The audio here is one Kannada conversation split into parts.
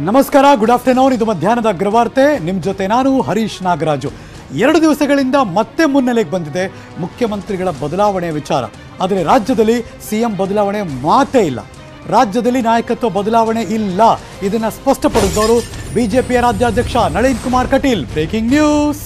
ನಮಸ್ಕಾರ, ಗುಡ್ ಆಫ್ಟರ್ನೂನ್. ಇದು ಮಧ್ಯಾಹ್ನದ ಅಗ್ರವಾರ್ತೆ. ನಿಮ್ಮ ಜೊತೆ ನಾನು ಹರೀಶ್ ನಾಗರಾಜು. 2 ದಿವಸಗಳಿಂದ ಮತ್ತೆ ಮುನ್ನೆಲೆಗೆ ಬಂದಿದೆ ಮುಖ್ಯಮಂತ್ರಿಗಳ ಬದಲಾವಣೆ ವಿಚಾರ. ಆದರೆ ರಾಜ್ಯದಲ್ಲಿ ಸಿಎಂ ಬದಲಾವಣೆ ಮಾತೇ ಇಲ್ಲ. ರಾಜ್ಯದಲ್ಲಿ ನಾಯಕತ್ವ ಬದಲಾವಣೆ ಇಲ್ಲ. ಇದನ್ನು ಸ್ಪಷ್ಟಪಡಿಸಿದವರು ಬಿಜೆಪಿಯ ರಾಜ್ಯಾಧ್ಯಕ್ಷ Nalin Kumar Kateel. Breaking news.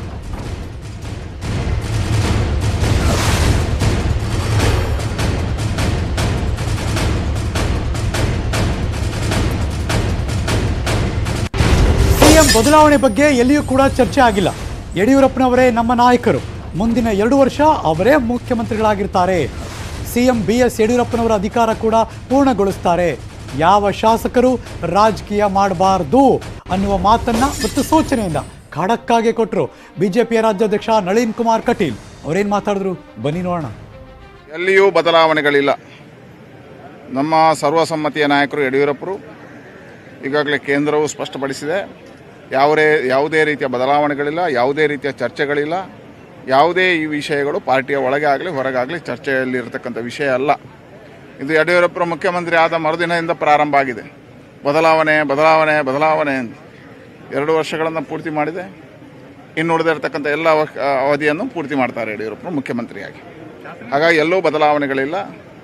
CM ಬದಲಾವಣೆ ಬಗ್ಗೆ ಎಲ್ಲಿಯೂ ಕೂಡ ಚರ್ಚೆ ಆಗಿಲ್ಲ. ಯಡಿಯೂರಪ್ಪನವರೇ ನಮ್ಮ ನಾಯಕರು, ಮುಂದಿನ 2 ವರ್ಷ ಅವರೇ ಮುಖ್ಯಮಂತ್ರಿಗಳಾಗಿರ್ತಾರೆ. ಸಿಎಂ BS ಯಡಿಯೂರಪ್ಪನವರ ಅಧಿಕಾರ ಕೂಡ ಪೂರ್ಣಗೊಳಿಸ್ತಾರೆ. ಯಾವ ಶಾಸಕರು ರಾಜಕೀಯ ಮಾಡಬಾರ್ದು ಅನ್ನುವ ಮಾತನ್ನ ಮತ್ತು ಸೂಚನೆಯಿಂದ ಖಡಕ್ಕಾಗಿ ಕೊಟ್ಟರು ಬಿಜೆಪಿಯ ರಾಜ್ಯಾಧ್ಯಕ್ಷ ನಳಿನ್ ಕುಮಾರ್ ಕಟೀಲ್. ಅವರೇನು ಮಾತಾಡಿದ್ರು ಬನ್ನಿ ನೋಡೋಣ. ಎಲ್ಲಿಯೂ ಬದಲಾವಣೆಗಳಿಲ್ಲ. ನಮ್ಮ ಸರ್ವಸಮ್ಮತಿಯ ನಾಯಕರು ಯಡಿಯೂರಪ್ಪರು ಈಗಾಗಲೇ ಕೇಂದ್ರವು ಸ್ಪಷ್ಟಪಡಿಸಿದೆ. ಯಾವುದೇ ರೀತಿಯ ಬದಲಾವಣೆಗಳಿಲ್ಲ, ಯಾವುದೇ ರೀತಿಯ ಚರ್ಚೆಗಳಿಲ್ಲ. ಯಾವುದೇ ಈ ವಿಷಯಗಳು ಪಾರ್ಟಿಯ ಒಳಗೆ ಆಗಲಿ ಹೊರಗಾಗಲಿ ಚರ್ಚೆಯಲ್ಲಿರತಕ್ಕಂಥ ವಿಷಯ ಅಲ್ಲ. ಇದು ಯಡಿಯೂರಪ್ಪರು ಮುಖ್ಯಮಂತ್ರಿ ಆದ ಮರುದಿನದಿಂದ ಪ್ರಾರಂಭ ಆಗಿದೆ. ಬದಲಾವಣೆ ಬದಲಾವಣೆ ಬದಲಾವಣೆ 2 ವರ್ಷಗಳನ್ನು ಪೂರ್ತಿ ಮಾಡಿದೆ. ಇನ್ನು ಉಳಿದಿರತಕ್ಕಂಥ ಎಲ್ಲ ಅವಧಿಯನ್ನು ಪೂರ್ತಿ ಮಾಡ್ತಾರೆ ಯಡಿಯೂರಪ್ಪರು ಮುಖ್ಯಮಂತ್ರಿಯಾಗಿ. ಹಾಗಾಗಿ ಎಲ್ಲೂ ಬದಲಾವಣೆಗಳಿಲ್ಲ.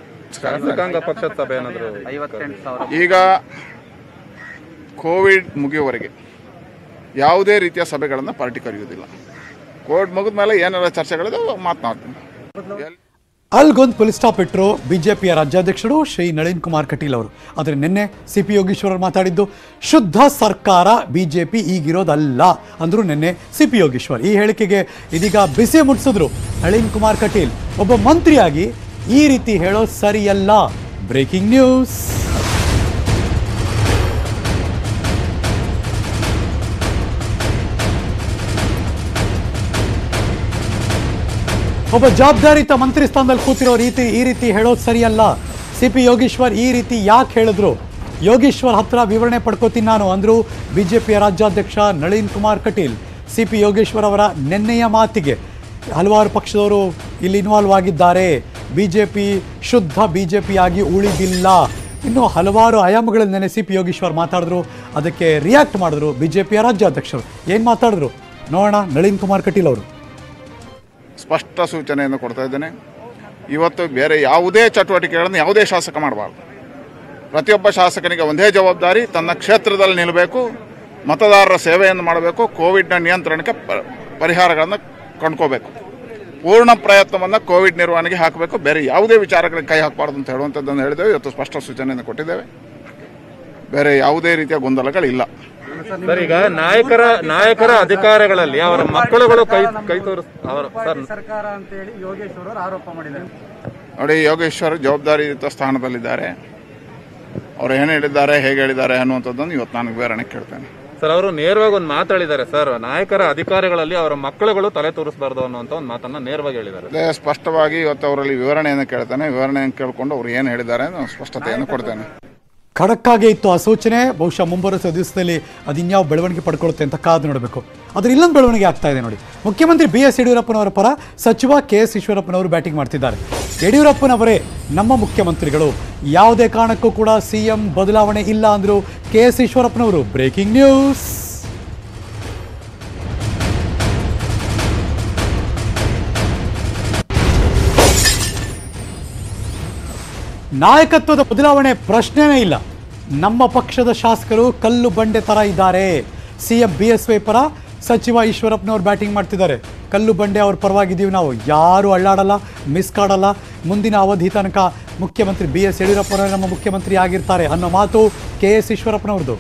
ಈಗ ಕೋವಿಡ್ ಮುಗಿಯುವವರೆಗೆ ಯಾವುದೇ ರೀತಿಯ ಸಭೆಗಳನ್ನು ಪಾರ್ಟಿ ಕರೆಯುವುದಿಲ್ಲ. ಕೋವಿಡ್ ಮುಗಿದ ಮೇಲೆ ಏನೆಲ್ಲ ಚರ್ಚೆಗಳಿದೆ ಮಾತನಾಡ್ತೀನಿ. ಅಲ್ಗೊಂದು ಪೊಲೀಸ್ ಸ್ಟಾಪ್ ಇಟ್ಟರು ಬಿಜೆಪಿಯ ರಾಜ್ಯಾಧ್ಯಕ್ಷರು ಶ್ರೀ ನಳಿನ್ ಕುಮಾರ್ ಕಟೀಲ್ ಅವರು. ಆದರೆ ನಿನ್ನೆ CP ಯೋಗೇಶ್ವರ್ ಮಾತಾಡಿದ್ದು ಶುದ್ಧ ಸರ್ಕಾರ ಬಿಜೆಪಿ ಈಗಿರೋದಲ್ಲ ಅಂದ್ರು ನಿನ್ನೆ CP ಯೋಗೇಶ್ವರ್. ಈ ಹೇಳಿಕೆಗೆ ಇದೀಗ ಬಿಸಿ ಮುಟ್ಟಿಸಿದ್ರು ನಳಿನ್ ಕುಮಾರ್ ಕಟೀಲ್. ಒಬ್ಬ ಮಂತ್ರಿಯಾಗಿ ಈ ರೀತಿ ಹೇಳೋದು ಸರಿಯಲ್ಲ. Breaking news. ಒಬ್ಬ ಜವಾಬ್ದಾರಿತ ಮಂತ್ರಿ ಸ್ಥಾನದಲ್ಲಿ ಕೂತಿರೋ ಈ ರೀತಿ ಹೇಳೋದು ಸರಿಯಲ್ಲ. CP ಯೋಗೇಶ್ವರ್ ಈ ರೀತಿ ಯಾಕೆ ಹೇಳಿದ್ರು? ಯೋಗೇಶ್ವರ್ ಹತ್ರ ವಿವರಣೆ ಪಡ್ಕೋತೀನಿ ನಾನು ಅಂದ್ರು ಬಿಜೆಪಿಯ ರಾಜ್ಯಾಧ್ಯಕ್ಷ ನಳಿನ್ ಕುಮಾರ್ ಕಟೀಲ್. CP ಯೋಗೇಶ್ವರ್ ಅವರ ನಿನ್ನೆಯ ಮಾತಿಗೆ ಹಲವಾರು ಪಕ್ಷದವರು ಇಲ್ಲಿ ಇನ್ವಾಲ್ವ್ ಆಗಿದ್ದಾರೆ. ಬಿಜೆಪಿ ಶುದ್ಧ ಬಿಜೆಪಿ ಆಗಿ ಉಳಿದಿಲ್ಲ. ಇನ್ನು ಹಲವಾರು ಆಯಾಮಗಳಲ್ಲಿ ನೆನೆ CP ಯೋಗೇಶ್ವರ್ ಮಾತಾಡಿದ್ರು. ಅದಕ್ಕೆ ರಿಯಾಕ್ಟ್ ಮಾಡಿದ್ರು ಬಿಜೆಪಿಯ ರಾಜ್ಯಾಧ್ಯಕ್ಷರು. ಏನು ಮಾತಾಡಿದ್ರು ನೋಡೋಣ. ನಳಿನ್ ಕುಮಾರ್ ಕಟೀಲ್ ಅವರು ಸ್ಪಷ್ಟ ಸೂಚನೆಯನ್ನು ಕೊಡ್ತಾ ಇದ್ದೇನೆ. ಇವತ್ತು ಬೇರೆ ಯಾವುದೇ ಚಟುವಟಿಕೆಗಳನ್ನು ಯಾವುದೇ ಶಾಸಕ ಮಾಡಬಾರ್ದು. ಪ್ರತಿಯೊಬ್ಬ ಶಾಸಕನಿಗೆ ಒಂದೇ ಜವಾಬ್ದಾರಿ, ತನ್ನ ಕ್ಷೇತ್ರದಲ್ಲಿ ನಿಲ್ಲಬೇಕು, ಮತದಾರರ ಸೇವೆಯನ್ನು ಮಾಡಬೇಕು, ಕೋವಿಡ್ನ ನಿಯಂತ್ರಣಕ್ಕೆ ಪರಿಹಾರಗಳನ್ನು ಕಂಡ್ಕೋಬೇಕು. ಪೂರ್ಣ ಪ್ರಯತ್ನವನ್ನು ಕೋವಿಡ್ ನಿರ್ವಹಣೆಗೆ ಹಾಕಬೇಕು. ಬೇರೆ ಯಾವುದೇ ವಿಚಾರಗಳಿಗೆ ಕೈ ಹಾಕಬಾರ್ದು ಅಂತ ಹೇಳುವಂಥದ್ದನ್ನು ಹೇಳಿದ್ದೇವೆ. ಇವತ್ತು ಸ್ಪಷ್ಟ ಸೂಚನೆಯನ್ನು ಕೊಟ್ಟಿದ್ದೇವೆ. ಬೇರೆ ಯಾವುದೇ ರೀತಿಯ ಗೊಂದಲಗಳಿಲ್ಲ. ಸರ್, ಈಗ ನಾಯಕರ ಅಧಿಕಾರಗಳಲ್ಲಿ ಅವರ ಮಕ್ಕಳುಗಳು ಕೈ ಸರ್ಕಾರ ಅಂತ ಹೇಳಿ ಯೋಗೇಶ್ವರ್ ಅವರು ಆರೋಪ ಮಾಡಿದ್ದಾರೆ. ನೋಡಿ, ಯೋಗೇಶ್ವರ್ ಜವಾಬ್ದಾರಿಯುತ ಸ್ಥಾನದಲ್ಲಿದ್ದಾರೆ. ಅವ್ರು ಏನು ಹೇಳಿದ್ದಾರೆ, ಹೇಗೆ ಹೇಳಿದ್ದಾರೆ ಅನ್ನುವಂಥದ್ದನ್ನು ಇವತ್ತು ನಾನು ವಿವರಣೆ ಕೇಳ್ತೇನೆ. ಸರ್, ಅವರು ನೇರವಾಗಿ ಒಂದು ಮಾತಾಡಿದ್ದಾರೆ. ಸರ್, ನಾಯಕರ ಅಧಿಕಾರಿಗಳಲ್ಲಿ ಅವರ ಮಕ್ಕಳುಗಳು ತಲೆ ತೋರಿಸಬಾರ್ದು ಅನ್ನುವಂಥ ಒಂದು ಮಾತನ್ನ ನೇರವಾಗಿ ಹೇಳಿದ್ದಾರೆ. ಸ್ಪಷ್ಟವಾಗಿ ಇವತ್ತು ಅವರಲ್ಲಿ ವಿವರಣೆಯನ್ನು ಕೇಳ್ತೇನೆ. ವಿವರಣೆಯನ್ನು ಕೇಳಿಕೊಂಡು ಅವ್ರು ಏನು ಹೇಳಿದ್ದಾರೆ ನಾನು ಸ್ಪಷ್ಟತೆಯನ್ನು ಕೊಡ್ತೇನೆ. ಖಡಕ್ಕಾಗೇ ಇತ್ತು ಆ ಸೂಚನೆ. ಬಹುಶಃ ಮುಂಬರುವ ದಿವಸದಲ್ಲಿ ಅದಿನ್ಯಾವ ಬೆಳವಣಿಗೆ ಪಡ್ಕೊಳ್ಳುತ್ತೆ ಅಂತ ಕಾದು ನೋಡಬೇಕು. ಆದರೆ ಇಲ್ಲೊಂದು ಬೆಳವಣಿಗೆ ಆಗ್ತಾ ಇದೆ ನೋಡಿ. ಮುಖ್ಯಮಂತ್ರಿ BS ಯಡಿಯೂರಪ್ಪನವರ ಪರ ಸಚಿವ KS ಈಶ್ವರಪ್ಪನವರು ಬ್ಯಾಟಿಂಗ್ ಮಾಡ್ತಿದ್ದಾರೆ. ಯಡಿಯೂರಪ್ಪನವರೇ ನಮ್ಮ ಮುಖ್ಯಮಂತ್ರಿಗಳು, ಯಾವುದೇ ಕಾರಣಕ್ಕೂ ಕೂಡ CM ಬದಲಾವಣೆ ಇಲ್ಲ ಅಂದ್ರು KS ಈಶ್ವರಪ್ಪನವರು. Breaking news. ನಾಯಕತ್ವದ ಬದಲಾವಣೆ ಪ್ರಶ್ನೆನೇ ಇಲ್ಲ. ನಮ್ಮ ಪಕ್ಷದ ಶಾಸಕರು ಕಲ್ಲು ಬಂಡೆ ತರ ಇದ್ದಾರೆ. CM BSY ಪರ ಸಚಿವ ಈಶ್ವರಪ್ಪನವ್ರು ಬ್ಯಾಟಿಂಗ್ ಮಾಡ್ತಿದ್ದಾರೆ. ಕಲ್ಲು ಬಂಡೆ ಅವ್ರ ಪರವಾಗಿದ್ದೀವಿ ನಾವು, ಯಾರು ಅಳ್ಳಾಡಲ್ಲ, ಮಿಸ್ ಕಾಡಲ್ಲ. ಮುಂದಿನ ಅವಧಿ ತನಕ ಮುಖ್ಯಮಂತ್ರಿ BS ಯಡಿಯೂರಪ್ಪನವರು ನಮ್ಮ ಮುಖ್ಯಮಂತ್ರಿ ಆಗಿರ್ತಾರೆ ಅನ್ನೋ ಮಾತು KS ಈಶ್ವರಪ್ಪನವ್ರದ್ದು.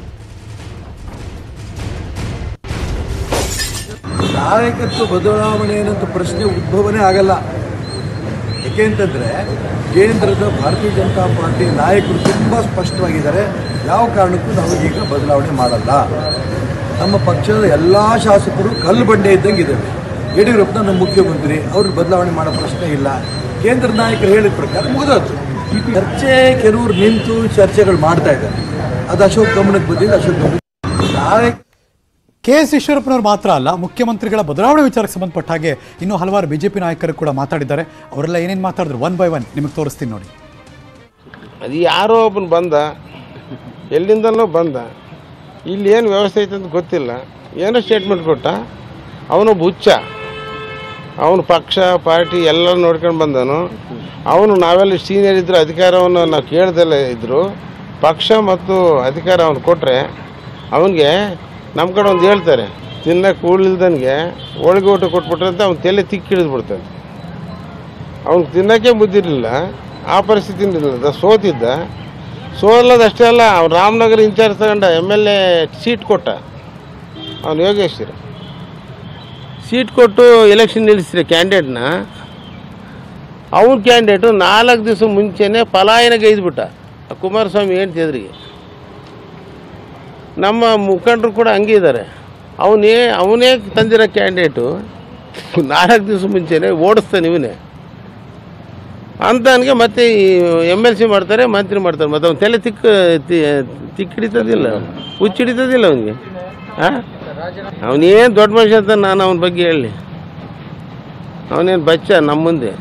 ನಾಯಕತ್ವ ಬದಲಾವಣೆ ಅನ್ನೋ ಪ್ರಶ್ನೆ ಉದ್ಭವನೇ ಆಗಲ್ಲ. ಏಕೆಂತಂದರೆ ಕೇಂದ್ರದ ಭಾರತೀಯ ಜನತಾ ಪಾರ್ಟಿ ನಾಯಕರು ತುಂಬ ಸ್ಪಷ್ಟವಾಗಿದ್ದಾರೆ. ಯಾವ ಕಾರಣಕ್ಕೂ ನಾವು ಈಗ ಬದಲಾವಣೆ ಮಾಡಲ್ಲ. ನಮ್ಮ ಪಕ್ಷದ ಎಲ್ಲ ಶಾಸಕರು ಕಲ್ಲು ಬಂಡೆ ಇದ್ದಂಗೆ ಇದ್ದಾವೆ. ಯಡಿಯೂರಪ್ಪನ ನಮ್ಮ ಮುಖ್ಯಮಂತ್ರಿ, ಅವ್ರಿಗೆ ಬದಲಾವಣೆ ಮಾಡೋ ಪ್ರಶ್ನೆ ಇಲ್ಲ. ಕೇಂದ್ರ ನಾಯಕರು ಹೇಳಿದ ಪ್ರಕಾರ ಮುಗಿದೋದು. ಚರ್ಚೆ ಕೆಲವರು ನಿಂತು ಚರ್ಚೆಗಳು ಮಾಡ್ತಾ ಇದ್ದಾರೆ. ಅದು ಅಶೋಕ್ ಗಮನಕ್ಕೆ ಬಂದಿದೆ. ಅಶೋಕ್ KS ಈಶ್ವರಪ್ಪನವರು ಮಾತ್ರ ಅಲ್ಲ, ಮುಖ್ಯಮಂತ್ರಿಗಳ ಬದಲಾವಣೆ ವಿಚಾರಕ್ಕೆ ಸಂಬಂಧಪಟ್ಟ ಹಾಗೆ ಇನ್ನೂ ಹಲವಾರು ಬಿಜೆಪಿ ನಾಯಕರು ಕೂಡ ಮಾತಾಡಿದ್ದಾರೆ. ಅವರೆಲ್ಲ ಏನೇನು ಮಾತಾಡಿದ್ರು ಒನ್ ಬೈ ಒನ್ ನಿಮಗೆ ತೋರಿಸ್ತೀನಿ ನೋಡಿ. ಅದು ಯಾರೋ ಒಬ್ಬನು ಬಂದ, ಎಲ್ಲಿಂದಲೋ ಬಂದ, ಇಲ್ಲಿ ಏನು ವ್ಯವಸ್ಥೆ ಐತೆ ಅಂತ ಗೊತ್ತಿಲ್ಲ. ಏನೋ ಸ್ಟೇಟ್ಮೆಂಟ್ ಕೊಟ್ಟ. ಅವನೊಬ್ಬ ಹುಚ್ಚ. ಅವನು ಪಕ್ಷ ಪಾರ್ಟಿ ಎಲ್ಲ ನೋಡ್ಕೊಂಡು ಬಂದನು. ಅವನು ನಾವೆಲ್ಲ ಸೀನಿಯರ್ ಇದ್ದರೂ ಅಧಿಕಾರವನ್ನು ನಾವು ಕೇಳ್ದಲ್ಲೇ ಇದ್ದರು. ಪಕ್ಷ ಮತ್ತು ಅಧಿಕಾರ ಅವನು ಕೊಟ್ಟರೆ ಅವನಿಗೆ ನಮ್ಮ ಕಡೆ ಒಂದು ಹೇಳ್ತಾರೆ, ತಿನ್ನಕ್ಕೆ ಕೂಡ್ಲಿಲ್ದನಿಗೆ ಹೋಳಿಗೆ ಊಟ ಕೊಟ್ಬಿಟ್ರೆ ಅಂತ ಅವ್ನು ತಲೆ ತಿಕ್ಕಿಡಿದ್ಬಿಡ್ತಾನೆ. ಅವ್ನು ತಿನ್ನೋಕ್ಕೆ ಮುದ್ದಿರಲಿಲ್ಲ. ಆ ಪರಿಸ್ಥಿತಿಯಿಂದ ಸೋತಿದ್ದ. ಸೋಲದಷ್ಟೇ ಅಲ್ಲ, ಅವ್ನು ರಾಮನಗರ ಇನ್ಚಾರ್ಜ್ ತಗೊಂಡ MLA ಸೀಟ್ ಕೊಟ್ಟ. ಅವನು ಯೋಗೇಶ್ವರ ಸೀಟ್ ಕೊಟ್ಟು ಎಲೆಕ್ಷನ್ ನಿಲ್ಲಿಸಿದ್ರೆ ಕ್ಯಾಂಡಿಡೇಟ್ನ. ಅವನ ಕ್ಯಾಂಡಿಡೇಟು 4 ದಿವಸ ಮುಂಚೆನೇ ಪಲಾಯನಗೈದ್ಬಿಟ್ಟ ಕುಮಾರಸ್ವಾಮಿ ಹೆಂಡ್ತಿದ್ರಿಗೆ. ನಮ್ಮ ಮುಖಂಡರು ಕೂಡ ಹಂಗೆ ಇದ್ದಾರೆ. ಅವನೇ ತಂದಿರೋ ಕ್ಯಾಂಡಿಡೇಟು 4 ದಿವಸ ಮುಂಚೆನೇ ಓಡಿಸ್ತಾನೆ ಇವನೇ ಅಂತ ನನಗೆ. ಮತ್ತೆ MLC ಮಾಡ್ತಾರೆ, ಮಂತ್ರಿ ಮಾಡ್ತಾರೆ. ಮತ್ತು ಅವ್ನು ತಲೆ ತಿಕ್ಕಿಡಿತದಿಲ್ಲ, ಹುಚ್ಚಿಡಿತದಿಲ್ಲ ಅವನಿಗೆ. ಅವನೇನು ದೊಡ್ಡ ಮನುಷ್ಯ ಅಂತ ನಾನು ಅವನ ಬಗ್ಗೆ ಹೇಳಿ. ಅವನೇನು ಬಚ್ಚ ನಮ್ಮ ಮುಂದೆ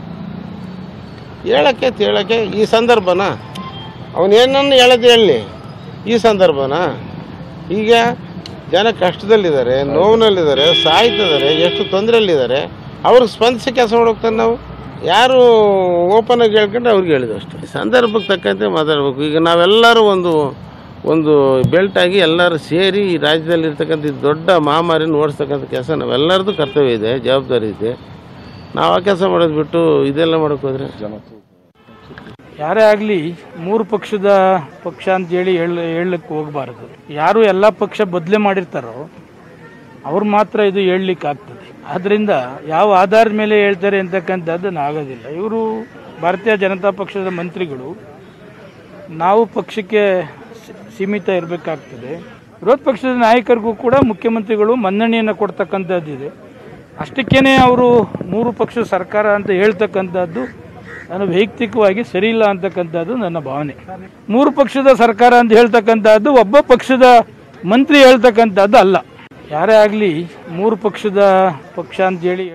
ಹೇಳೋಕ್ಕೆ ಈ ಸಂದರ್ಭನ ಅವನೇನನ್ನು ಹೇಳೋದು ಹೇಳಲಿ. ಈ ಸಂದರ್ಭನ ಈಗ ಜನ ಕಷ್ಟದಲ್ಲಿದ್ದಾರೆ, ನೋವಿನಲ್ಲಿದ್ದಾರೆ, ಸಾಯ್ತಿದ್ದಾರೆ, ಎಷ್ಟು ತೊಂದರೆಯಲ್ಲಿದ್ದಾರೆ. ಅವ್ರಿಗೆ ಸ್ಪಂದಿಸಿ ಕೆಲಸ ಮಾಡೋಗ್ತಾನೆ. ನಾವು ಯಾರು ಓಪನ್ ಆಗಿ ಹೇಳ್ಕೊಂಡ್ರೆ ಅವ್ರಿಗೆ ಹೇಳಿದ್ರು ಅಷ್ಟೇ. ಸಂದರ್ಭಕ್ಕೆ ತಕ್ಕಂತೆ ಮಾತಾಡಬೇಕು. ಈಗ ನಾವೆಲ್ಲರೂ ಒಂದು ಬೆಲ್ಟಾಗಿ ಎಲ್ಲರೂ ಸೇರಿ ಈ ರಾಜ್ಯದಲ್ಲಿರ್ತಕ್ಕಂಥ ದೊಡ್ಡ ಮಹಾಮಾರಿನ ಓಡಿಸ್ತಕ್ಕಂಥ ಕೆಲಸ ನಾವೆಲ್ಲರದ್ದು ಕರ್ತವ್ಯ ಇದೆ, ಜವಾಬ್ದಾರಿ ಇದೆ. ನಾವು ಆ ಕೆಲಸ ಮಾಡೋದು ಬಿಟ್ಟು ಇದೆಲ್ಲ ಮಾಡೋಕೆ ಹೋದರೆ ಯಾರೇ ಆಗಲಿ 3 ಪಕ್ಷ ಅಂತೇಳಿ ಹೇಳಲಿಕ್ಕೆ ಹೋಗಬಾರ್ದು. ಯಾರು ಎಲ್ಲ ಪಕ್ಷ ಬದಲೇ ಮಾಡಿರ್ತಾರೋ ಅವ್ರು ಮಾತ್ರ ಇದು ಹೇಳಲಿಕ್ಕೆ ಆಗ್ತದೆ. ಆದ್ದರಿಂದ ಯಾವ ಆಧಾರದ ಮೇಲೆ ಹೇಳ್ತಾರೆ ಅಂತಕ್ಕಂಥದ್ದನ್ನು ಆಗೋದಿಲ್ಲ. ಇವರು ಭಾರತೀಯ ಜನತಾ ಪಕ್ಷದ ಮಂತ್ರಿಗಳು. ನಾವು ಪಕ್ಷಕ್ಕೆ ಸೀಮಿತ ಇರಬೇಕಾಗ್ತದೆ. ವಿರೋಧ ಪಕ್ಷದ ನಾಯಕರಿಗೂ ಕೂಡ ಮುಖ್ಯಮಂತ್ರಿಗಳು ಮನ್ನಣೆಯನ್ನು ಕೊಡ್ತಕ್ಕಂಥದ್ದಿದೆ. ಅಷ್ಟಕ್ಕೇ ಅವರು 3 ಪಕ್ಷ ಸರ್ಕಾರ ಅಂತ ಹೇಳ್ತಕ್ಕಂಥದ್ದು ನಾನು ವೈಯಕ್ತಿಕವಾಗಿ ಸರಿ ಇಲ್ಲ ಅಂತಕ್ಕಂಥದ್ದು ನನ್ನ ಭಾವನೆ. 3 ಪಕ್ಷದ ಸರ್ಕಾರ ಅಂತ ಹೇಳ್ತಕ್ಕಂಥದ್ದು ಒಬ್ಬ ಪಕ್ಷದ ಮಂತ್ರಿ ಹೇಳ್ತಕ್ಕಂಥದ್ದು ಅಲ್ಲ. ಯಾರೇ ಆಗಲಿ 3 ಪಕ್ಷ ಅಂತೇಳಿ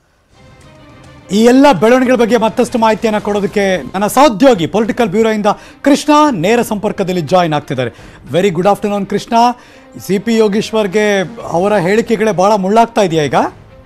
ಈ ಎಲ್ಲ ಬೆಳವಣಿಗೆಗಳ ಬಗ್ಗೆ ಮತ್ತಷ್ಟು ಮಾಹಿತಿಯನ್ನು ಕೊಡೋದಕ್ಕೆ ನನ್ನ ಸಹೋದ್ಯೋಗಿ ಪೊಲಿಟಿಕಲ್ ಬ್ಯೂರೋ ಇಂದ ಕೃಷ್ಣ ನೇರ ಸಂಪರ್ಕದಲ್ಲಿ ಜಾಯಿನ್ ಆಗ್ತಿದ್ದಾರೆ. Very good afternoon Krishna. CP ಯೋಗೇಶ್ವರ್ಗೆ ಅವರ ಹೇಳಿಕೆಗಳೇ ಬಹಳ ಮುಳ್ಳಾಗ್ತಾ ಇದೆಯಾ ಈಗ?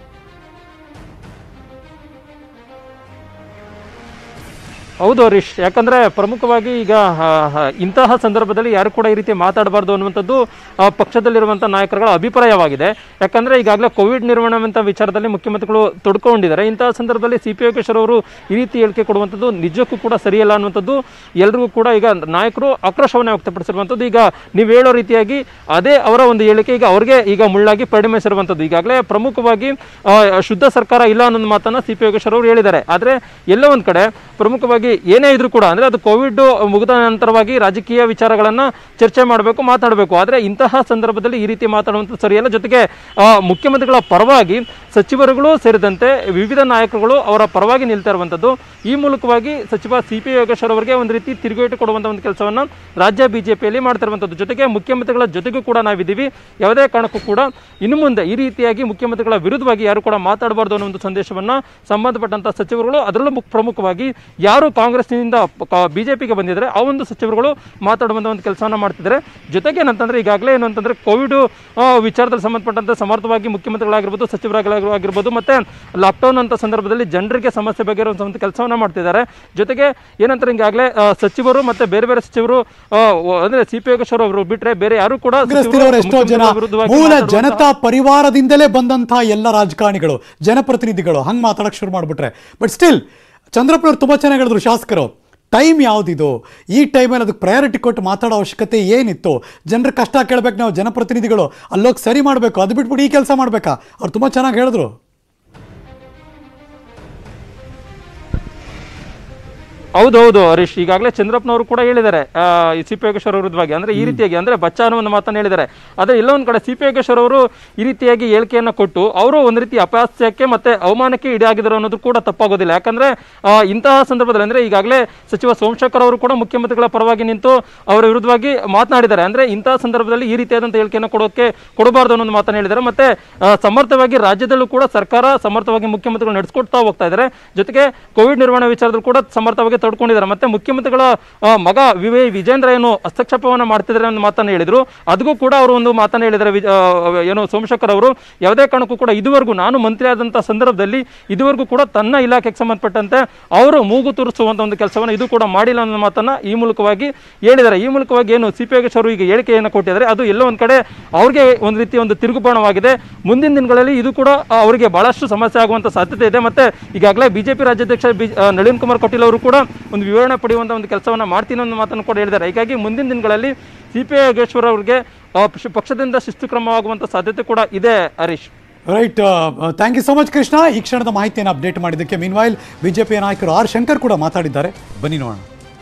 ಹೌದು ಹರೀಶ್, ಯಾಕಂದರೆ ಪ್ರಮುಖವಾಗಿ ಈಗ ಇಂತಹ ಸಂದರ್ಭದಲ್ಲಿ ಯಾರು ಕೂಡ ಈ ರೀತಿ ಮಾತಾಡಬಾರ್ದು ಅನ್ನುವಂಥದ್ದು ಪಕ್ಷದಲ್ಲಿರುವಂಥ ನಾಯಕರುಗಳ ಅಭಿಪ್ರಾಯವಾಗಿದೆ. ಯಾಕಂದರೆ ಈಗಾಗಲೇ ಕೋವಿಡ್ ನಿರ್ವಹಣೆ ಅಂತ ವಿಚಾರದಲ್ಲಿ ಮುಖ್ಯಮಂತ್ರಿಗಳು ತೊಡ್ಕೊಂಡಿದ್ದಾರೆ. ಇಂತಹ ಸಂದರ್ಭದಲ್ಲಿ CP ಯೋಗೇಶ್ವರ್ ಅವರು ಈ ರೀತಿ ಹೇಳಿಕೆ ಕೊಡುವಂಥದ್ದು ನಿಜಕ್ಕೂ ಕೂಡ ಸರಿಯಲ್ಲ ಅನ್ನುವಂಥದ್ದು ಎಲ್ರಿಗೂ ಕೂಡ ಈಗ ನಾಯಕರು ಆಕ್ರೋಶವನ್ನು ವ್ಯಕ್ತಪಡಿಸಿರುವಂಥದ್ದು. ಈಗ ನೀವು ಹೇಳೋ ರೀತಿಯಾಗಿ ಅದೇ ಅವರ ಒಂದು ಹೇಳಿಕೆ ಈಗ ಅವ್ರಿಗೆ ಈಗ ಮುಳ್ಳಾಗಿ ಪರಿಣಮಿಸಿರುವಂಥದ್ದು. ಈಗಾಗಲೇ ಪ್ರಮುಖವಾಗಿ ಶುದ್ಧ ಸರ್ಕಾರ ಇಲ್ಲ ಅನ್ನೋ ಮಾತನ್ನು CP ಯೋಗೇಶ್ವರ್ ಅವರು ಹೇಳಿದ್ದಾರೆ. ಆದರೆ ಎಲ್ಲೋ ಒಂದು ಕಡೆ ಪ್ರಮುಖವಾಗಿ ಏನೇ ಇದ್ರೂ ಕೂಡ ಅಂದರೆ ಅದು ಕೋವಿಡ್ ಮುಗಿದ ನಂತರವಾಗಿ ರಾಜಕೀಯ ವಿಚಾರಗಳನ್ನು ಚರ್ಚೆ ಮಾಡಬೇಕು, ಮಾತಾಡಬೇಕು. ಆದರೆ ಇಂತಹ ಸಂದರ್ಭದಲ್ಲಿ ಈ ರೀತಿ ಮಾತಾಡುವಂಥದ್ದು ಸರಿಯಲ್ಲ. ಜೊತೆಗೆ ಮುಖ್ಯಮಂತ್ರಿಗಳ ಪರವಾಗಿ ಸಚಿವರುಗಳು ಸೇರಿದಂತೆ ವಿವಿಧ ನಾಯಕರುಗಳು ಅವರ ಪರವಾಗಿ ನಿಲ್ತಾ ಇರುವಂಥದ್ದು. ಈ ಮೂಲಕವಾಗಿ ಸಚಿವ CP ಯೋಗೇಶ್ವರ್ ಅವರಿಗೆ ಒಂದು ರೀತಿ ತಿರುಗೇಟು ಕೊಡುವಂಥ ಒಂದು ಕೆಲಸವನ್ನು ರಾಜ್ಯ BJPಯಲ್ಲಿ ಮಾಡ್ತಿರುವಂಥದ್ದು. ಜೊತೆಗೆ ಮುಖ್ಯಮಂತ್ರಿಗಳ ಜೊತೆಗೂ ಕೂಡ ನಾವಿದ್ದೀವಿ, ಯಾವುದೇ ಕಾರಣಕ್ಕೂ ಕೂಡ ಇನ್ನು ಮುಂದೆ ಈ ರೀತಿಯಾಗಿ ಮುಖ್ಯಮಂತ್ರಿಗಳ ವಿರುದ್ಧವಾಗಿ ಯಾರು ಕೂಡ ಮಾತಾಡಬಾರ್ದು ಅನ್ನೋ ಒಂದು ಸಂದೇಶವನ್ನು ಸಂಬಂಧಪಟ್ಟಂಥ ಸಚಿವರುಗಳು, ಅದರಲ್ಲೂ ಪ್ರಮುಖವಾಗಿ ಯಾರು ಕಾಂಗ್ರೆಸ್ನಿಂದ BJPಗೆ ಬಂದಿದ್ದಾರೆ ಆ ಒಂದು ಸಚಿವರುಗಳು ಮಾತಾಡುವಂಥ ಒಂದು ಕೆಲಸವನ್ನು ಮಾಡ್ತಿದ್ದಾರೆ. ಜೊತೆಗೆ ಏನಂತಂದರೆ ಈಗಾಗಲೇ ಏನು ಅಂತಂದರೆ ಕೋವಿಡ್ ವಿಚಾರದಲ್ಲಿ ಸಂಬಂಧಪಟ್ಟಂತೆ ಸಮರ್ಥವಾಗಿ ಮುಖ್ಯಮಂತ್ರಿಗಳಾಗಿರ್ಬೋದು, ಸಚಿವರಾಗಿರ್ಬೋದು, ಮತ್ತು ಲಾಕ್ಡೌನ್ ಅಂತ ಸಂದರ್ಭದಲ್ಲಿ ಜನರಿಗೆ ಸಮಸ್ಯೆ ಬಗೆಹರಿಸುವಂಥ ಕೆಲಸವನ್ನು ಮಾಡ್ತಿದ್ದಾರೆ. ಜೊತೆಗೆ ಏನಂತಾರೆ ಈಗಾಗಲೇ ಸಚಿವರು ಮತ್ತು ಬೇರೆ ಬೇರೆ ಸಚಿವರು ಅಂದರೆ CP ಯೋಗೇಶ್ವರ್ ಅವರು ಬಿಟ್ಟರೆ ಬೇರೆ ಯಾರು ಕೂಡ ಎಷ್ಟೋ ಜನ ಮೂಲ ಜನತಾ ಪರಿವಾರದಿಂದಲೇ ಬಂದಂತಹ ಎಲ್ಲ ರಾಜಕಾರಣಿಗಳು, ಜನಪ್ರತಿನಿಧಿಗಳು ಹಂಗೆ ಮಾತಾಡಕ್ಕೆ ಶುರು ಮಾಡಿಬಿಟ್ರೆ. ಬಟ್ ಸ್ಟಿಲ್ ಚಂದ್ರಪ್ಪನವ್ರು ತುಂಬ ಚೆನ್ನಾಗಿ ಹೇಳಿದ್ರು, ಶಾಸಕರು ಟೈಮ್ ಯಾವುದಿದು, ಈ ಟೈಮಲ್ಲಿ ಅದಕ್ಕೆ ಪ್ರಯಾರಿಟಿ ಕೊಟ್ಟು ಮಾತಾಡೋ ಅವಶ್ಯಕತೆ ಏನಿತ್ತು? ಜನರ ಕಷ್ಟ ಕೇಳಬೇಕು, ನಾವು ಜನಪ್ರತಿನಿಧಿಗಳು ಅಲ್ಲೋಗಿ ಸರಿ ಮಾಡಬೇಕು, ಅದು ಬಿಟ್ಬಿಟ್ಟು ಈ ಕೆಲಸ ಮಾಡಬೇಕಾ? ಅವ್ರು ತುಂಬ ಚೆನ್ನಾಗಿ ಹೇಳಿದ್ರು. ಹೌದೌದು ಹರೀಶ್, ಈಗಾಗಲೇ ಚಂದ್ರಪ್ಪನವರು ಕೂಡ ಹೇಳಿದ್ದಾರೆ CP ಯೋಗೇಶ್ವರ್ ವಿರುದ್ಧವಾಗಿ, ಅಂದರೆ ಈ ರೀತಿಯಾಗಿ ಅಂದರೆ ಬಚ್ಚ ಅನ್ನೋ ಮಾತನ್ನು ಹೇಳಿದ್ದಾರೆ. ಆದರೆ ಎಲ್ಲೋ ಒಂದು ಕಡೆ CP ಯೋಗೇಶ್ವರ್ ಅವರು ಈ ರೀತಿಯಾಗಿ ಹೇಳಿಕೆಯನ್ನು ಕೊಟ್ಟು ಅವರು ಒಂದು ರೀತಿ ಅಪಹಾಸ್ಯಕ್ಕೆ ಮತ್ತು ಅವಮಾನಕ್ಕೆ ಈಡಾಗಿದ್ದಾರೆ ಅನ್ನೋದು ಕೂಡ ತಪ್ಪಾಗೋದಿಲ್ಲ. ಯಾಕಂದರೆ ಇಂತಹ ಸಂದರ್ಭದಲ್ಲಿ ಅಂದರೆ ಈಗಾಗಲೇ ಸಚಿವ ಸೋಮಶೇಖರ್ ಅವರು ಕೂಡ ಮುಖ್ಯಮಂತ್ರಿಗಳ ಪರವಾಗಿ ನಿಂತು ಅವರ ವಿರುದ್ಧವಾಗಿ ಮಾತನಾಡಿದ್ದಾರೆ. ಅಂದರೆ ಇಂತಹ ಸಂದರ್ಭದಲ್ಲಿ ಈ ರೀತಿಯಾದಂಥ ಹೇಳಿಕೆಯನ್ನು ಕೊಡಬಾರ್ದು ಅನ್ನೋ ಮಾತನ್ನು ಹೇಳಿದ್ದಾರೆ. ಮತ್ತು ಸಮರ್ಥವಾಗಿ ರಾಜ್ಯದಲ್ಲೂ ಕೂಡ ಸರ್ಕಾರ ಸಮರ್ಥವಾಗಿ ಮುಖ್ಯಮಂತ್ರಿಗಳು ನಡೆಸ್ಕೊಡ್ತಾ ಹೋಗ್ತಾ ಇದ್ದಾರೆ. ಜೊತೆಗೆ ಕೋವಿಡ್ ನಿರ್ವಹಣೆ ವಿಚಾರದಲ್ಲೂ ಕೂಡ ಸಮರ್ಥವಾಗಿ ತಡ್ಕೊಂಡಿದ್ದಾರೆ. ಮತ್ತೆ ಮುಖ್ಯಮಂತ್ರಿಗಳ ಮಗ ವಿಜೇಂದ್ರ ಏನು ಹಸ್ತಕ್ಷೇಪವನ್ನು ಮಾಡ್ತಿದ್ದಾರೆ ಅನ್ನೋ ಮಾತನ್ನು ಹೇಳಿದ್ರು. ಅದಕ್ಕೂ ಕೂಡ ಅವರು ಒಂದು ಮಾತನ್ನು ಹೇಳಿದ್ದಾರೆ. ಏನು ಸೋಮಶೇಖರ್ ಅವರು ಯಾವುದೇ ಕಾರಣಕ್ಕೂ ಕೂಡ ಇದುವರೆಗೂ ನಾನು ಮಂತ್ರಿ ಆದಂಥ ಸಂದರ್ಭದಲ್ಲಿ ಇದುವರೆಗೂ ಕೂಡ ತನ್ನ ಇಲಾಖೆಗೆ ಸಂಬಂಧಪಟ್ಟಂತೆ ಅವರು ಮೂಗು ತೂರಿಸುವಂಥ ಒಂದು ಕೆಲಸವನ್ನು ಇದು ಕೂಡ ಮಾಡಿಲ್ಲ ಅನ್ನೋ ಮಾತನ್ನು ಈ ಮೂಲಕವಾಗಿ ಹೇಳಿದ್ದಾರೆ. ಈ ಮೂಲಕವಾಗಿ ಏನು ಸಿ ಪಿ ಯೋಗೇಶ್ ಅವರು ಈಗ ಹೇಳಿಕೆಯನ್ನು ಕೊಟ್ಟಿದ್ದಾರೆ, ಅದು ಎಲ್ಲೋ ಒಂದು ಕಡೆ ಅವ್ರಿಗೆ ಒಂದು ರೀತಿ ಒಂದು ತಿರುಗುಬಾಣವಾಗಿದೆ. ಮುಂದಿನ ದಿನಗಳಲ್ಲಿ ಇದು ಕೂಡ ಅವರಿಗೆ ಬಹಳಷ್ಟು ಸಮಸ್ಯೆ ಆಗುವಂಥ ಸಾಧ್ಯತೆ ಇದೆ. ಮತ್ತೆ ಈಗಾಗಲೇ ಬಿಜೆಪಿ ರಾಜ್ಯಾಧ್ಯಕ್ಷ ನಳಿನ್ ಕುಮಾರ್ ಕಟೀಲ್ ಅವರು ಕೂಡ ಒಂದು ವಿವರಣೆ ಪಡೆಯುವಂಥ ಒಂದು ಕೆಲಸವನ್ನು ಮಾಡ್ತೀನಿ ಅನ್ನೋ ಮಾತನ್ನು ಕೂಡ ಹೇಳಿದ್ದಾರೆ. ಹೀಗಾಗಿ ಮುಂದಿನ ದಿನಗಳಲ್ಲಿ ಸಿ ಪಿ ಯೋಗೇಶ್ವರ್ ಅವರಿಗೆ ಪಕ್ಷದಿಂದ ಶಿಸ್ತು ಕ್ರಮವಾಗುವಂಥ ಸಾಧ್ಯತೆ ಕೂಡ ಇದೆ. Harish, right, thank you so much Krishna, ಈ ಕ್ಷಣದ ಮಾಹಿತಿಯನ್ನು ಅಪ್ಡೇಟ್ ಮಾಡಿದ್ದಕ್ಕೆ. ಮೀನ್ವೈಲ್ ಬಿಜೆಪಿಯ ನಾಯಕರು ಆರ್ ಶಂಕರ್ ಕೂಡ ಮಾತಾಡಿದ್ದಾರೆ, ಬನ್ನಿ ನೋಡೋಣ.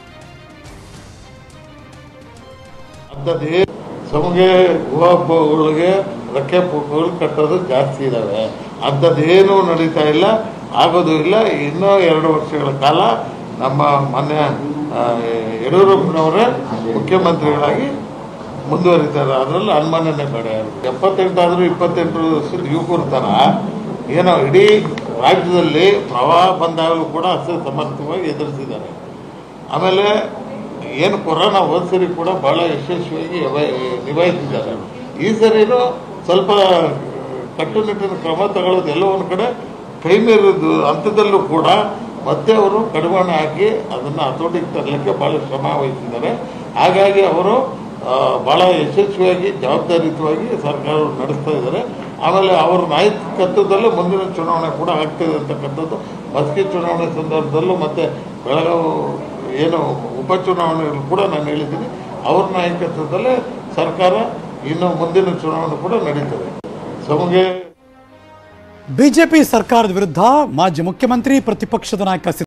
ನಮಗೆ ಹೂವುಗಳಿಗೆ ರೆಕ್ಕೆ ಪೂಗಳು ಕಟ್ಟೋದು ಜಾಸ್ತಿ ಇದ್ದಾವೆ. ಅಂಥದ್ದೇನೂ ನಡೀತಾ ಇಲ್ಲ, ಆಗೋದು ಇಲ್ಲ. ಇನ್ನೂ 2 ವರ್ಷಗಳ ಕಾಲ ನಮ್ಮ ಮಾನ್ಯ ಯಡಿಯೂರಪ್ಪನವರೇ ಮುಖ್ಯಮಂತ್ರಿಗಳಾಗಿ ಮುಂದುವರಿತಾರೆ. ಅದರಲ್ಲಿ ಅನುಮಾನನೇ ಬೇಡ. 78 ಆದರೂ 28 ವರ್ಷದ ಯುವಕರ ಥರ ಏನೋ ಇಡೀ ರಾಜ್ಯದಲ್ಲಿ ಪ್ರವಾಹ ಬಂದಾಗಲೂ ಕೂಡ ಅಷ್ಟೇ ಸಮರ್ಥವಾಗಿ ಎದುರಿಸಿದ್ದಾರೆ. ಆಮೇಲೆ ಏನು ಕೊರೋನಾ ಹೋದ ಸರಿ ಕೂಡ ಭಾಳ ಯಶಸ್ವಿಯಾಗಿ ನಿಭಾಯಿಸಿದ್ದಾರೆ. ಈ ಸರಿನೂ ಸ್ವಲ್ಪ ಕಟ್ಟುನಿಟ್ಟಿನ ಕ್ರಮ ತಗೊಳ್ಳೋದು ಎಲ್ಲೋ ಒಂದು ಕಡೆ ಕೈ ಮೀರಿದ್ದು ಹಂತದಲ್ಲೂ ಕೂಡ ಮತ್ತೆ ಅವರು ಕಡಿವಾಣ ಹಾಕಿ ಅದನ್ನು ಹತೋಟಿಗೆ ತರಲಿಕ್ಕೆ ಭಾಳ ಶ್ರಮ ವಹಿಸಿದ್ದಾರೆ. ಹಾಗಾಗಿ ಅವರು ಭಾಳ ಯಶಸ್ವಿಯಾಗಿ ಜವಾಬ್ದಾರಿಯುತವಾಗಿ ಸರ್ಕಾರ ನಡೆಸ್ತಾ ಇದ್ದಾರೆ. ಆಮೇಲೆ ಅವರ ನಾಯಕತ್ವದಲ್ಲೇ ಮುಂದಿನ ಚುನಾವಣೆ ಕೂಡ ಆಗ್ತಿದೆ ಅಂತಕ್ಕಂಥದ್ದು ಮಸ್ಕಿ ಚುನಾವಣೆ ಸಂದರ್ಭದಲ್ಲೂ ಮತ್ತು ಬೆಳಗಾವಿ ಏನು ಉಪಚುನಾವಣೆಗಳು ಕೂಡ ನಾನು ಹೇಳಿದ್ದೀನಿ. ಅವ್ರ ನಾಯಕತ್ವದಲ್ಲೇ ಸರ್ಕಾರ ಇನ್ನು ಮುಂದಿನ ಚುನಾವಣೆ ಕೂಡ ನಡೀತದೆ. ಬಿಜೆಪಿ ಸರ್ಕಾರದ ವಿರುದ್ಧ ಮಾಜಿ ಮುಖ್ಯಮಂತ್ರಿ ಪ್ರತಿಪಕ್ಷದ ನಾಯಕ